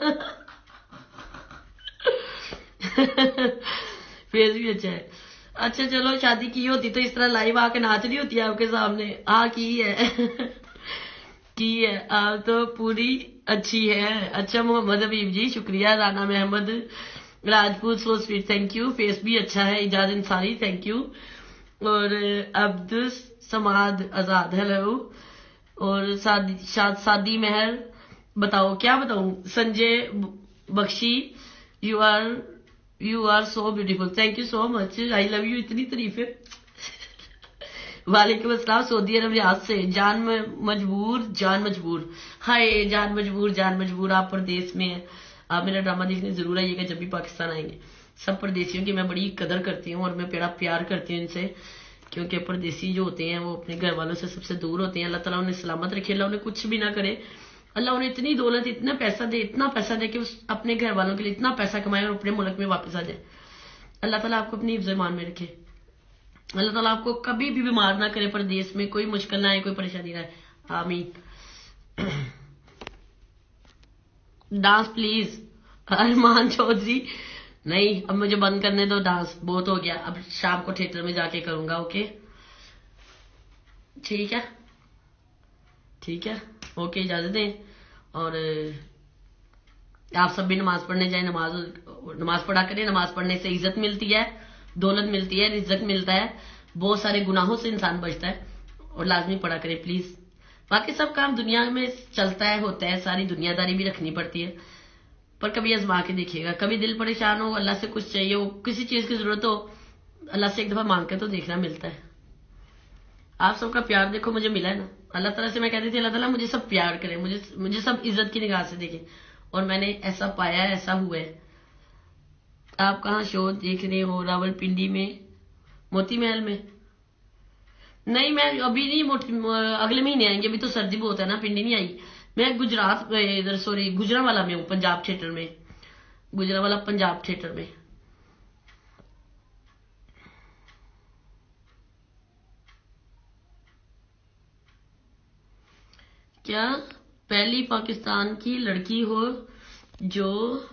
फेस भी अच्छा है। अच्छा चलो, शादी की होती तो इस तरह लाइव आके नाच रही होती है आपके सामने। हाँ की है। की है, आप तो पूरी अच्छी है। अच्छा मोहम्मद हबीब जी शुक्रिया। Rana Mahmad Rajput, so sweet, thank you. Face भी अच्छा है। Ijaz Ansari, thank you. और अब्दुल समाद आजाद, हेलो। और सादी शाद सादी महर, बताओ क्या बताऊं? Sanjay Bakshi, you are you are so beautiful, thank you so much, I love you. इतनी तारीफें। वालेकुम अस्सलाम। सऊदी अरब रियाद से जान मजबूर, जान मजबूर, हाय जान मजबूर, जान मजबूर। आप प्रदेश में हैं, आप मेरा ड्रामा देखने जरूर आइएगा जब भी पाकिस्तान आएंगे। सब परदेशियों की मैं बड़ी कदर करती हूँ और मैं बड़ा प्यार करती हूँ इनसे, क्योंकि परदेसी जो होते हैं वो अपने घर वालों से सबसे दूर होते हैं। अल्लाह ताला उन्हें सलामत रखे, अल्लाह उन्हें कुछ भी ना करे, अल्लाह उन्हें इतनी दौलत, इतना पैसा दे, इतना पैसा दे कि उस अपने घर वालों के लिए इतना पैसा कमाए और अपने मुल्क में वापस आ जाए। अल्लाह ताला आपको अपनी हिफ्ज़ ईमान में रखे, अल्लाह ताला आपको कभी भी बीमार ना करे, परदेश में कोई मुश्किल ना आए, कोई परेशानी ना आए, आमीन। डांस प्लीज अरमान चौधरी, नहीं अब मुझे बंद करने दो डांस, बहुत हो गया, अब शाम को थिएटर में जाके करूंगा। ओके ठीक है, ठीक है, ओके इजाजत दें। और आप सब भी नमाज पढ़ने जाए, नमाज नमाज पढ़ा करें, नमाज पढ़ने से इज्जत मिलती है, दौलत मिलती है, रिज्क मिलता है, बहुत सारे गुनाहों से इंसान बचता है, और लाजमी पढ़ा करें प्लीज। बाकी सब काम दुनिया में चलता है, होता है, सारी दुनियादारी भी रखनी पड़ती है, पर कभी आजमा के देखिएगा, कभी दिल परेशान हो, अल्लाह से कुछ चाहिए हो, किसी चीज की जरूरत हो, अल्लाह से एक दफा मांग के तो देखना, मिलता है। आप सबका प्यार देखो मुझे मिला है ना, अल्लाह ताला से मैं कहती थी अल्लाह ताला मुझे सब प्यार करे, मुझे मुझे सब इज्जत की निगाह से देखे, और मैंने ऐसा पाया है, ऐसा हुआ है। आप कहाँ शो देख रहे हो? रावलपिंडी में, मोती महल में? नहीं मैं अभी नहीं, मोटी अगले महीने आएंगे, अभी तो सर्दी बहुत है ना, पिंडी नहीं आई। मैं गुजरात इधर सॉरी गुजरांवाला में हूँ, पंजाब थिएटर में, गुजरांवाला पंजाब थिएटर में। क्या पहली पाकिस्तान की लड़की हो जो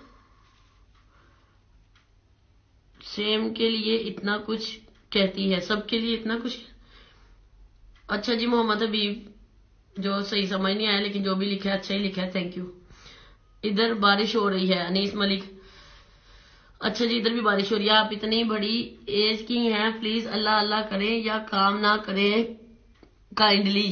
सेम के लिए इतना कुछ कहती है, सबके लिए इतना कुछ? अच्छा जी मोहम्मद हबीब, जो सही समझ नहीं आया लेकिन जो भी लिखा है अच्छा ही लिखा है, थैंक यू। इधर बारिश हो रही है, अनीस मलिक, अच्छा जी इधर भी बारिश हो रही है। आप इतनी बड़ी एज की हैं, प्लीज अल्लाह अल्लाह करें या काम ना करें काइंडली।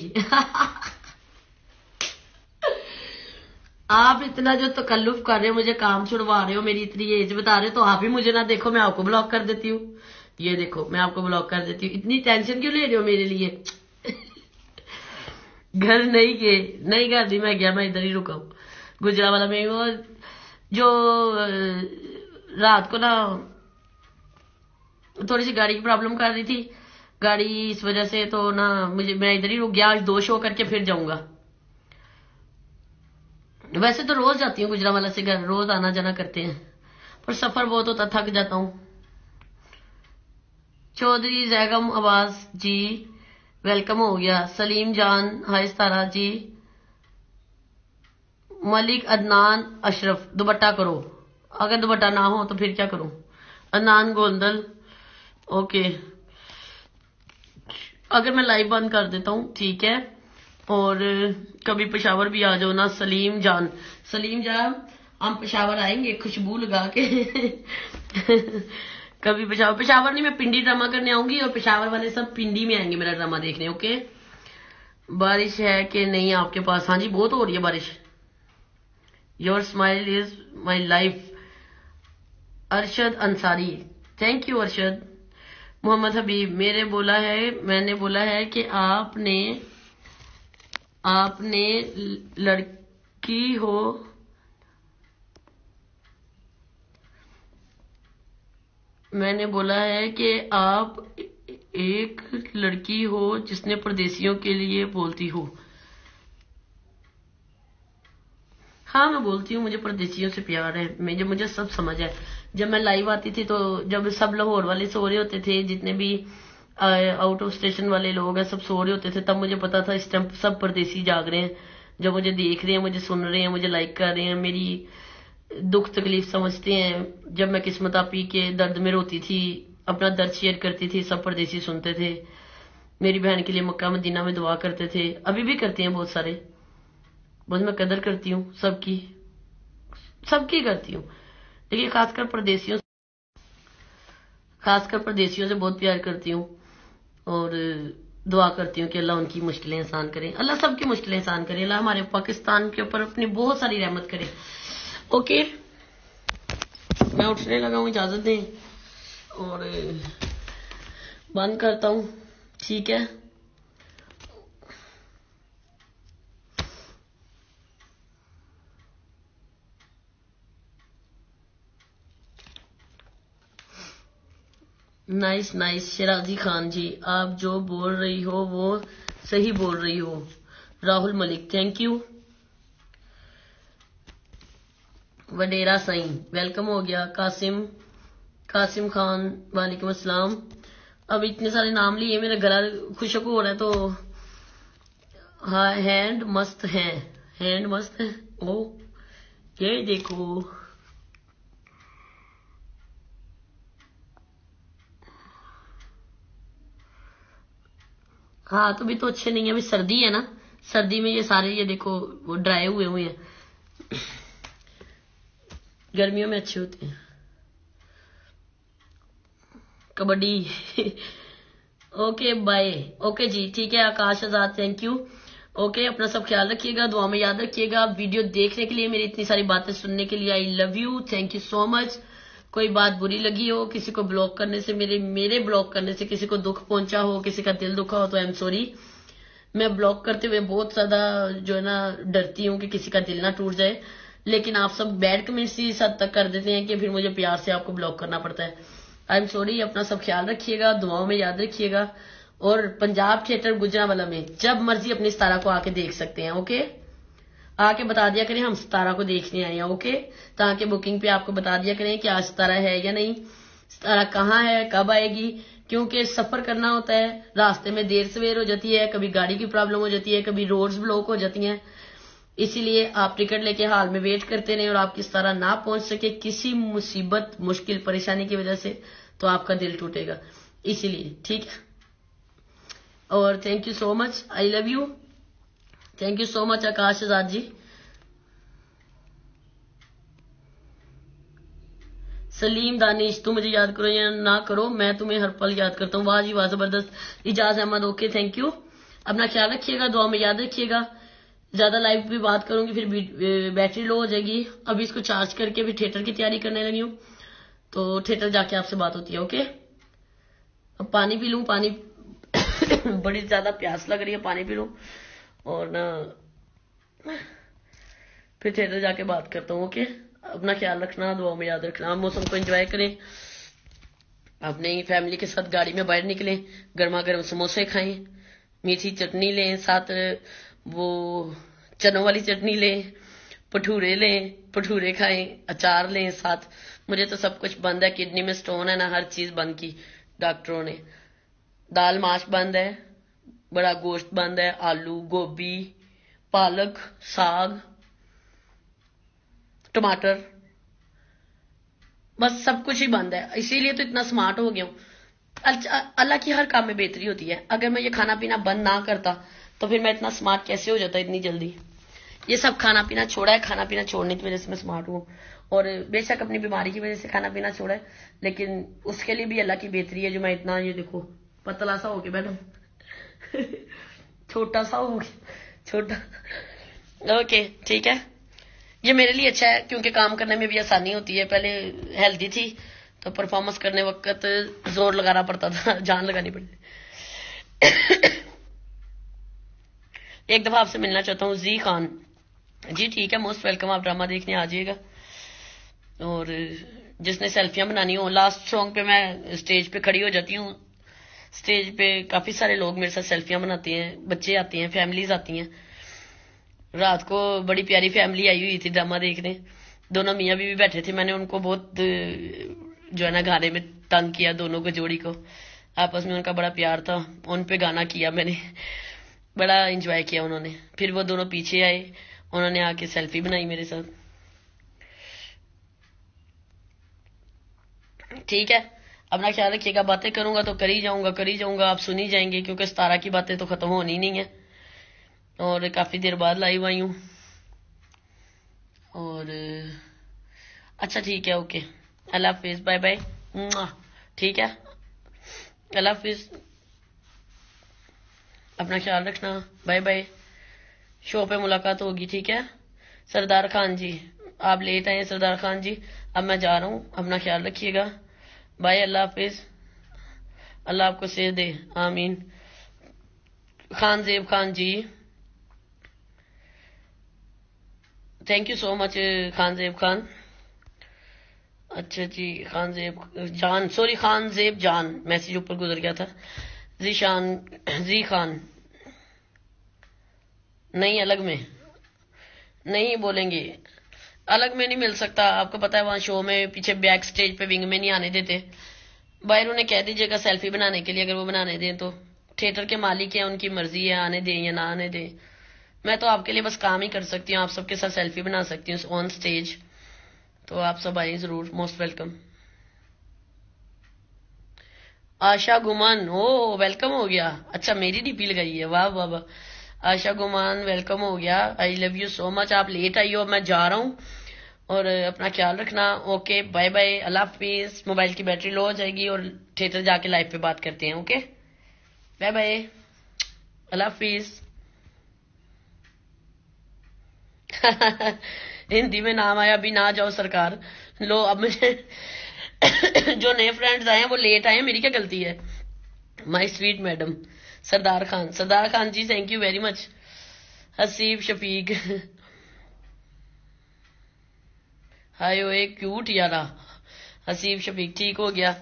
आप इतना जो तकल्लुफ कर रहे हो, मुझे काम छुड़वा रहे हो, मेरी इतनी एज बता रहे हो, तो आप ही मुझे ना देखो, मैं आपको ब्लॉक कर देती हूँ। ये देखो मैं आपको ब्लॉक कर देती हूँ, इतनी टेंशन क्यों ले रहे हो मेरे लिए? घर नहीं गए? नहीं घर नहीं मैं गया, मैं इधर ही रुका हूँ गुजरांवाला में। वो जो रात को ना थोड़ी सी गाड़ी की प्रॉब्लम कर रही थी, गाड़ी इस वजह से, तो ना मुझे मैं इधर ही रुक गया। आज दो शो करके फिर जाऊंगा। वैसे तो रोज जाती हूँ गुजरांवाला से घर, रोज आना जाना करते हैं, पर सफर बहुत होता, थक जाता हूँ। चौधरी जैगम आवाज जी वेलकम हो गया। सलीम जान हाय तारा जी। मलिक अदनान अशरफ, दुपट्टा करो, अगर दुपट्टा ना हो तो फिर क्या करूं? अदनान गोंदल, ओके अगर मैं लाइव बंद कर देता हूँ ठीक है, और कभी पेशावर भी आ जाओ ना। सलीम जान, सलीम जान हम पेशावर आएंगे खुशबू लगा के। कभी पेशावर, पेशावर नहीं मैं पिंडी ड्रामा करने आऊंगी, और पेशावर वाले सब पिंडी में आएंगे मेरा ड्रामा देखने। ओके बारिश है कि नहीं आपके पास? हाँ जी बहुत हो रही है बारिश। Your smile is my life. Arshad Ansari, thank you Arshad. Mohammad Habib, मेरे बोला है मैंने बोला है कि आपने आपने लड़की हो, मैंने बोला है कि आप एक लड़की हो जिसने परदेसियों के लिए बोलती हो। हाँ मैं बोलती हूँ, मुझे परदेसियों से प्यार है, मुझे मुझे सब समझ है। जब मैं लाइव आती थी तो जब सब लाहौर वाले सो रहे होते थे, जितने भी आउट ऑफ स्टेशन वाले लोग हैं सब सो रहे होते थे, तब मुझे पता था इस टाइम सब परदेसी जाग रहे हैं, जो मुझे देख रहे हैं, मुझे सुन रहे हैं, मुझे लाइक कर रहे हैं, मेरी दुख तकलीफ समझते हैं। जब मैं किस्मत आपी के दर्द में रोती थी, अपना दर्द शेयर करती थी, सब परदेसी सुनते थे, मेरी बहन के लिए मक्का मदीना में दुआ करते थे, अभी भी करते हैं बहुत सारे। बस मैं कदर करती हूँ सबकी, सबकी करती हूँ, लेकिन खासकर परदेसियों खासकर परदेसियों से बहुत प्यार करती हूँ, और दुआ करती हूँ कि अल्लाह उनकी मुश्किलें आसान करे, अल्लाह सबकी मुश्किलें आसान करे, अल्लाह हमारे पाकिस्तान के ऊपर अपनी बहुत सारी रहमत करे। ओके मैं उठने लगा हूँ, इजाजत दें, और बंद करता हूँ ठीक है। नाइस नाइस शराजी खान जी, आप जो बोल रही हो वो सही बोल रही हो। Rahul Malik, thank you. Wadera Sain welcome हो गया। कासिम कासिम खान वालेकुम अस्सलाम। अब इतने सारे नाम लिए मेरा गला खुशक हो रहा है, तो हाँ हैंड मस्त है, हैंड मस्त है। ओ ये देखो, हाँ तो भी तो अच्छे नहीं है, अभी सर्दी है ना, सर्दी में ये सारे ये देखो वो ड्राई हुए हुए हैं, गर्मियों में अच्छे होते हैं। Kabaddi okay bye. ओके जी ठीक है Akash Azad, thank you. Okay अपना सब ख्याल रखिएगा, दुआ में याद रखिएगा। वीडियो देखने के लिए, मेरी इतनी सारी बातें सुनने के लिए I love you, thank you so much. कोई बात बुरी लगी हो, किसी को ब्लॉक करने से, मेरे मेरे ब्लॉक करने से किसी को दुख पहुंचा हो, किसी का दिल दुखा हो, तो आई एम सॉरी। मैं ब्लॉक करते हुए बहुत ज्यादा जो है ना डरती हूँ कि किसी का दिल ना टूट जाए, लेकिन आप सब बैड कमेंट्स इस हद तक कर देते हैं कि फिर मुझे प्यार से आपको ब्लॉक करना पड़ता है। I am sorry. अपना सब ख्याल रखिएगा, दुआओं में याद रखिएगा। और पंजाब थिएटर गुजरांवाला में जब मर्जी अपनी सितारा को आके देख सकते हैं। ओके आके बता दिया करें हम सितारा को देखने आए हैं। ओके ताकि बुकिंग पे आपको बता दिया करें कि आज सितारा है या नहीं, सितारा कहाँ है, कब आएगी, क्योंकि सफर करना होता है, रास्ते में देर सवेर हो जाती है, कभी गाड़ी की प्रॉब्लम हो जाती है, कभी रोड्स ब्लॉक हो जाती हैं। इसीलिए आप टिकट लेके हाल में वेट करते रहे और आपकी सितारा ना पहुंच सके किसी मुसीबत मुश्किल परेशानी की वजह से, तो आपका दिल टूटेगा। इसीलिए ठीक है। और thank you so much, I love you, thank you so much Akash Azad ji. Salim Danish, तुम मुझे याद करो या ना करो, मैं तुम्हें हर पल याद करता हूँ। वाह जी वाह, जबरदस्त। Ijaz Ahmad, okay thank you. अपना ख्याल रखिएगा, दुआ में याद रखिएगा। ज्यादा लाइव भी बात करूंगी फिर बैटरी लो हो जाएगी। अभी इसको चार्ज करके भी थिएटर की तैयारी करने लगी हूँ, तो थिएटर जाके आपसे बात होती है। ओके अब पानी पी लूं, पानी बड़ी ज्यादा प्यास लग रही है, पानी पी लूं और ना फिर थिएटर जाके बात करता हूँ। ओके अपना ख्याल रखना, दुआ में याद रखना। मौसम को एंजॉय करें, अपने फैमिली के साथ गाड़ी में बाहर निकलें, गर्मा गर्म समोसे खाएं, मीठी चटनी लें, साथ वो चनों वाली चटनी लें, भटूरे लें, भटूरे खाएं, अचार लें साथ। मुझे तो सब कुछ बंद है, किडनी में स्टोन है ना, हर चीज बंद की डॉक्टरों ने। दाल माश बंद है, बड़ा गोश्त बंद है, आलू गोभी पालक साग टमाटर, बस सब कुछ ही बंद है। इसीलिए तो इतना स्मार्ट हो गया हूँ। अल्लाह की हर काम में बेहतरी होती है। अगर मैं ये खाना पीना बंद ना करता तो फिर मैं इतना स्मार्ट कैसे हो जाता इतनी जल्दी। ये सब खाना पीना छोड़ा है, खाना पीना छोड़ने की वजह से मैं स्मार्ट हूँ। और बेशक अपनी बीमारी की वजह से खाना पीना छोड़ा है, लेकिन उसके लिए भी अल्लाह की बेहतरी है जो मैं इतना, ये देखो पतला सा हो गया मैडम छोटा सा हो गया, छोटा। ओके ठीक है, ये मेरे लिए अच्छा है क्योंकि काम करने में भी आसानी होती है। पहले हेल्दी थी तो परफॉर्मेंस करने वक्त जोर लगाना पड़ता था, जान लगानी पड़ती। एक दफा आपसे मिलना चाहता हूँ जी खान जी, ठीक है मोस्ट वेलकम, आप ड्रामा देखने आ जाइएगा। और जिसने सेल्फियां बनानी हो, लास्ट सॉन्ग पे मैं स्टेज पे खड़ी हो जाती हूँ, स्टेज पे काफी सारे लोग मेरे साथ सेल्फियां बनाते हैं, बच्चे आते हैं, फैमिलीज आती हैं। रात को बड़ी प्यारी फैमिली आई हुई थी ड्रामा देखने, दोनों मियाँ बीवी बैठे थे। मैंने उनको बहुत जो है ना गाने में तंग किया, दोनों को जोड़ी को, आपस में उनका बड़ा प्यार था, उन पे गाना किया मैंने, बड़ा एंजॉय किया उन्होंने। फिर वो दोनों पीछे आए, उन्होंने आके सेल्फी बनाई मेरे साथ। ठीक है अपना ख्याल रखिएगा, बातें करूंगा तो करी जाऊंगा करी जाऊंगा, आप सुनी जाएंगे क्योंकि सितारा की बातें तो खत्म होनी नहीं है। और काफी देर बाद लाइव आई हूं। और अच्छा ठीक है, ओके अल्लाह हाफिज, बाय बाय, ठीक है अल्लाह हाफिज, अपना ख्याल रखना, बाय बाय। शो पे मुलाकात होगी, ठीक है। सरदार खान जी आप लेट आए सरदार खान जी, अब मैं जा रहा हूँ, अपना ख्याल रखिएगा, बाय, अल्लाह हाफिज, अल्लाह आपको सेहत दे, आमीन। Khan Zeb Khan ji thank you so much Khan Zeb Khan. अच्छा जी खान जेब जान, सॉरी खान जेब जान, मैसेज ऊपर गुजर गया था। जीशान जी खान नहीं, अलग में नहीं बोलेंगे, अलग में नहीं मिल सकता, आपको पता है वहां शो में पीछे बैक स्टेज पे विंग में नहीं आने देते। बाहर उन्हें कह दीजिएगा सेल्फी बनाने के लिए, अगर वो बनाने दें तो। थिएटर के मालिक हैं, उनकी मर्जी है आने दें या ना आने दें। मैं तो आपके लिए बस काम ही कर सकती हूँ, आप सबके साथ सेल्फी बना सकती हूँ ऑन स्टेज। तो आप सब आइए जरूर, most welcome. Asha Guman, oh welcome हो गया। अच्छा मेरी डीपी लगाई है, वाह वाह वाह। आशा गुमान वेलकम हो गया, I love you so much. आप लेट आई हो, मैं जा रहा हूँ और अपना ख्याल रखना। ओके बाय बाय, अल्लाह हाफिज। मोबाइल की बैटरी लो हो जाएगी और थिएटर जाके लाइव पे बात करते हैं। ओके बाय बाय, अल्लाह हाफिज। हिंदी में नाम आया, अभी ना जाओ सरकार। लो अब मुझे जो नए फ्रेंड्स आए हैं वो लेट आए हैं, मेरी क्या गलती है। My sweet madam Sardar Khan, Sardar Khan ji thank you very much. Haseeb Shafiq hi ओए क्यूट यारा। हसीब शफीक ठीक हो गया।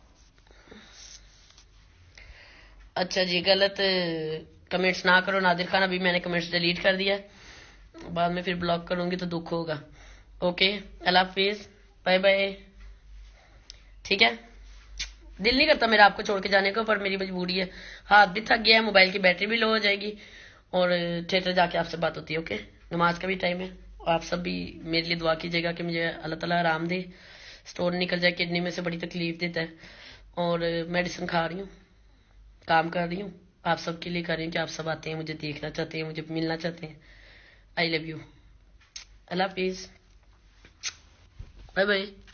अच्छा जी, गलत कमेंट्स ना करो नादिर खान, अभी मैंने कमेंट्स डिलीट कर दिया, बाद में फिर ब्लॉक करूंगी तो दुख होगा। ओके अल्लाह हाफिज, बाय बाय। ठीक है, दिल नहीं करता मेरा आपको छोड़ के जाने को, पर मेरी मजबूरी है। हाथ भी थक गया है, मोबाइल की बैटरी भी लो हो जाएगी और थिएटर जाके आपसे बात होती है। ओके, नमाज का भी टाइम है। और आप सब भी मेरे लिए दुआ कीजिएगा कि मुझे अल्लाह ताला आराम दे, स्टोन निकल जाए, किडनी में से बड़ी तकलीफ देता है। और मेडिसिन खा रही हूँ, काम कर रही हूँ, आप सबके लिए कर रही हूँ कि आप सब आते हैं, मुझे देखना चाहते हैं, मुझे मिलना चाहते हैं। आई लव यू, अल्लाह हाफिज, बाय बाय।